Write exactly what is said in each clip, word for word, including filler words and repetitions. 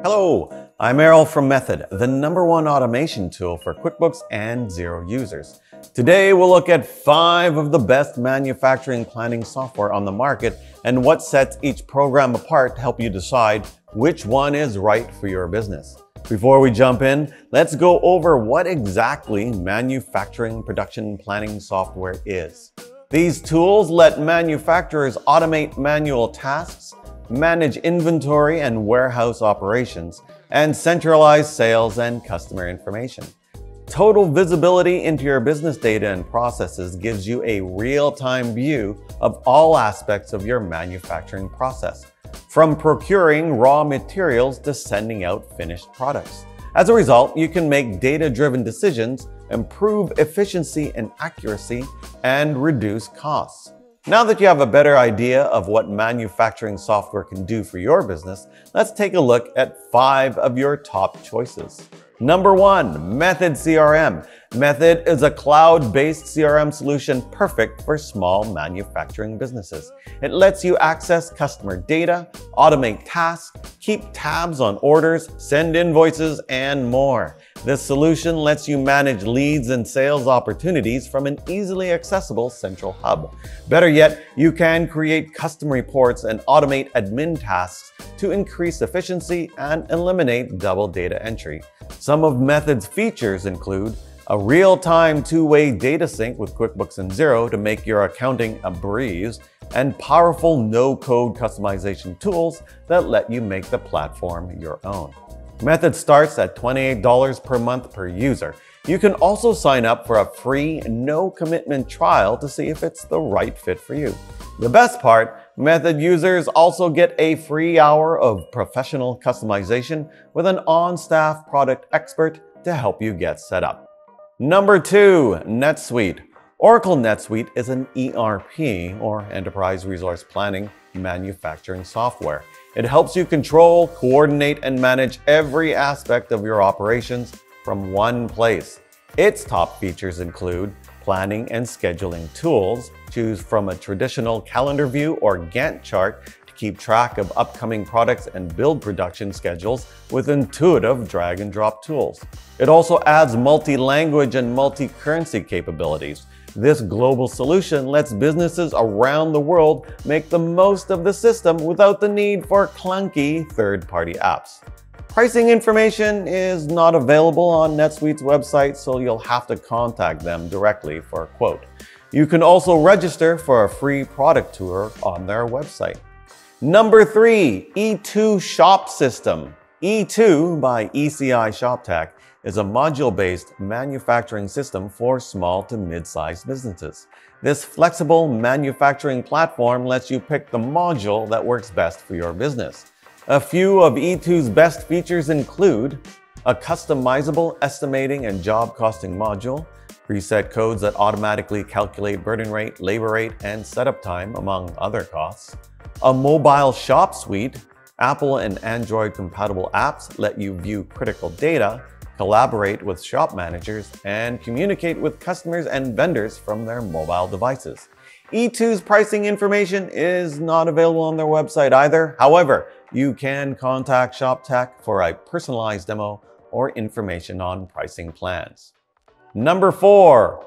Hello, I'm Errol from Method, the number one automation tool for QuickBooks and Xero users. Today we'll look at five of the best manufacturing planning software on the market and what sets each program apart to help you decide which one is right for your business. Before we jump in, let's go over what exactly manufacturing production planning software is. These tools let manufacturers automate manual tasks, manage inventory and warehouse operations, and centralize sales and customer information. Total visibility into your business data and processes gives you a real-time view of all aspects of your manufacturing process, from procuring raw materials to sending out finished products. As a result, you can make data-driven decisions, improve efficiency and accuracy, and reduce costs. Now that you have a better idea of what manufacturing software can do for your business, let's take a look at five of your top choices. Number one, Method C R M. Method is a cloud-based C R M solution perfect for small manufacturing businesses. It lets you access customer data, automate tasks, keep tabs on orders, send invoices, and more. This solution lets you manage leads and sales opportunities from an easily accessible central hub. Better yet, you can create custom reports and automate admin tasks to increase efficiency and eliminate double data entry. Some of Method's features include a real-time two-way data sync with QuickBooks and Xero to make your accounting a breeze, and powerful no-code customization tools that let you make the platform your own. Method starts at twenty-eight dollars per month per user. You can also sign up for a free, no-commitment trial to see if it's the right fit for you. The best part, Method users also get a free hour of professional customization with an on-staff product expert to help you get set up. Number two, NetSuite. Oracle NetSuite is an E R P, or Enterprise Resource Planning, manufacturing software. It helps you control, coordinate, and manage every aspect of your operations from one place. Its top features include planning and scheduling tools. Choose from a traditional calendar view or Gantt chart to keep track of upcoming products and build production schedules with intuitive drag and drop tools. It also adds multi-language and multi-currency capabilities. This global solution lets businesses around the world make the most of the system without the need for clunky third-party apps. Pricing information is not available on NetSuite's website, so you'll have to contact them directly for a quote. You can also register for a free product tour on their website. Number three, E two Shop System. E two by E C I ShopTech is a module-based manufacturing system for small to mid-sized businesses. This flexible manufacturing platform lets you pick the module that works best for your business. A few of E two's best features include a customizable estimating and job costing module, preset codes that automatically calculate burden rate, labor rate, and setup time, among other costs, a mobile shop suite. Apple and Android compatible apps let you view critical data, collaborate with shop managers, and communicate with customers and vendors from their mobile devices. E two's pricing information is not available on their website either. However, you can contact ShopTech for a personalized demo or information on pricing plans. Number four,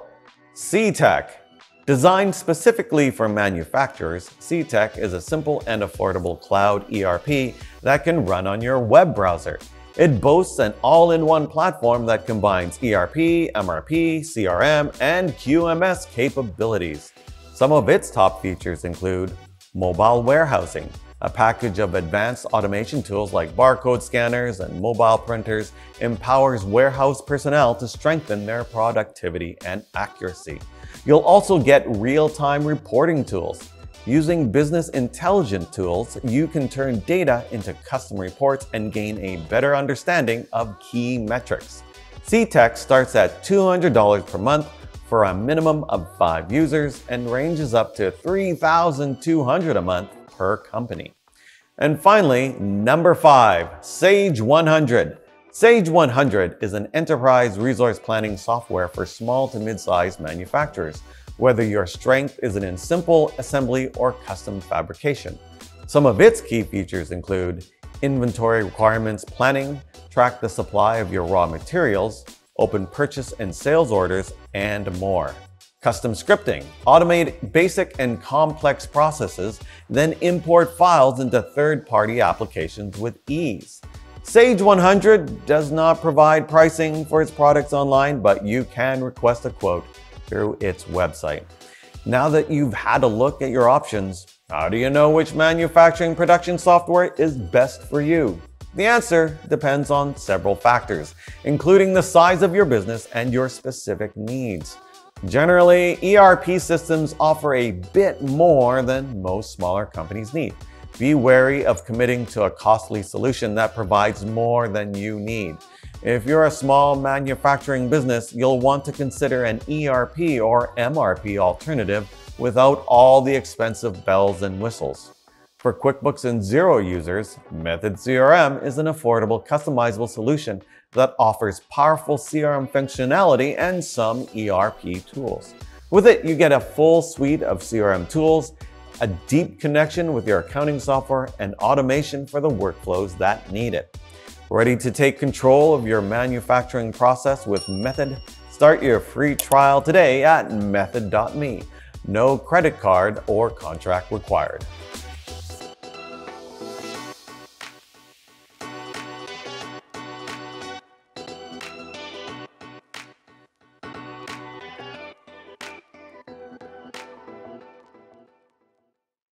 Cetec. Designed specifically for manufacturers, Cetec is a simple and affordable cloud E R P that can run on your web browser. It boasts an all-in-one platform that combines E R P, M R P, C R M, and Q M S capabilities. Some of its top features include mobile warehousing. A package of advanced automation tools like barcode scanners and mobile printers empowers warehouse personnel to strengthen their productivity and accuracy. You'll also get real-time reporting tools. Using business intelligence tools, you can turn data into custom reports and gain a better understanding of key metrics. Cetec starts at two hundred dollars per month for a minimum of five users and ranges up to three thousand two hundred dollars a month per company. And finally, number five, Sage one hundred. Sage one hundred is an enterprise resource planning software for small to mid-sized manufacturers, whether your strength is in simple assembly or custom fabrication. Some of its key features include inventory requirements planning, track the supply of your raw materials, open purchase and sales orders, and more. Custom scripting. Automate basic and complex processes, then import files into third-party applications with ease. Sage one hundred does not provide pricing for its products online, but you can request a quote through its website. Now that you've had a look at your options, how do you know which manufacturing production software is best for you? The answer depends on several factors, including the size of your business and your specific needs. Generally, E R P systems offer a bit more than most smaller companies need. Be wary of committing to a costly solution that provides more than you need. If you're a small manufacturing business, you'll want to consider an E R P or M R P alternative without all the expensive bells and whistles. For QuickBooks and Xero users, Method C R M is an affordable, customizable solution that offers powerful C R M functionality and some E R P tools. With it, you get a full suite of C R M tools, a deep connection with your accounting software, and automation for the workflows that need it. Ready to take control of your manufacturing process with Method? Start your free trial today at method dot me. No credit card or contract required.